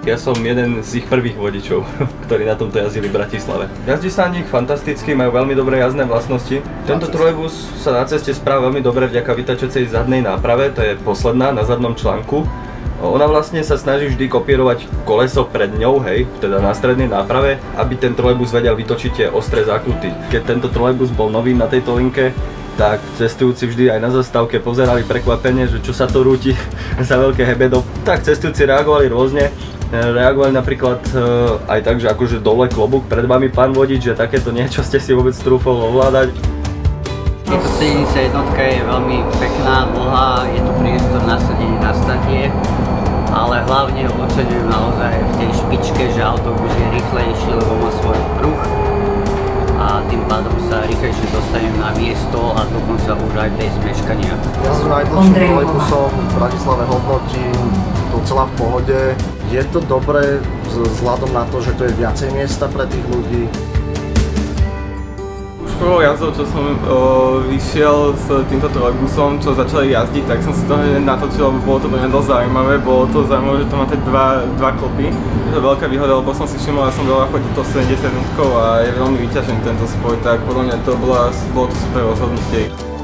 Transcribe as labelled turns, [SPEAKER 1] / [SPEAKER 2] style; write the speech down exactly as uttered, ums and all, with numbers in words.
[SPEAKER 1] Ja som jeden z ich prvých vodičov, ktorí na tomto jazdili v Bratislave. Jazdí sa na nich fantasticky, majú veľmi dobré jazdné vlastnosti. Tento trolejbus sa na ceste správa veľmi dobre vďaka vytačacej zadnej náprave, to je posledná na zadnom článku. Ona vlastne sa snaží vždy kopírovať koleso pred ňou, hej, teda na strednej náprave, aby ten trolejbus vedel vytočiť tie ostré zákruty. Keď tento trolejbus bol nový na tejto linke, tak cestujúci vždy aj na zastávke pozerali prekvapene, že čo sa to rúti za veľké hebedo. Tak cestujúci reagovali rôzne. Reagovali napríklad aj tak, že akože dole klobúk pred vami pán vodič, že takéto niečo ste si vôbec trúfol ovládať.
[SPEAKER 2] Táto sedemdesiatjeden je veľmi pekná, dlhá, je tu priestor na sedenie na statie, ale hlavne oceňujem naozaj v tej špičke, že autobus je rýchlejší, lebo má svoj pruh a tým pádom sa rýchlejšie dostanem na miesto a dokonca už aj bez meškania.
[SPEAKER 3] Jazdu najdlhším trolejbusom v Bratislave hodnotím docela v pohode. Je to dobré vzhľadom na to, že to je viacej miesta pre tých ľudí.
[SPEAKER 4] Prvou jazdou, čo som uh, vyšiel s týmto trolejbusom, čo začali jazdiť, tak som si to hneď natočil, lebo bolo to pre mňa dosť zaujímavé. Bolo to zaujímavé, že to má tie dva, dva klopy. Je to veľká výhoda, lebo som si všimol, ja som veľa chodiť to sedemdesiatjeden a je veľmi vyťažený tento spoj, tak podľa mňa to bolo, bolo to super rozhodnutie.